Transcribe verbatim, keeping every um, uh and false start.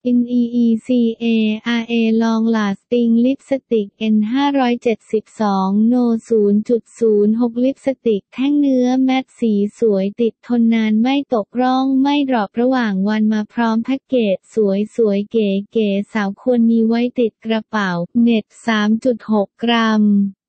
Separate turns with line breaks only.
เอ็น อี อี ซี เอ อาร์ เอ Long Lasting Lipstick เอ็น ห้าร้อยเจ็ดสิบสอง No ศูนย์จุดศูนย์หก ลิปสติกแท่งเนื้อแมตต์สีสวยติดทนนานไม่ตกร่องไม่ดรอประหว่างวันมาพร้อมแพ็กเกจสวยสวยเก๋เก๋สาวควรมีไว้ติดกระเป๋าเน็ต สามจุดหก กรัม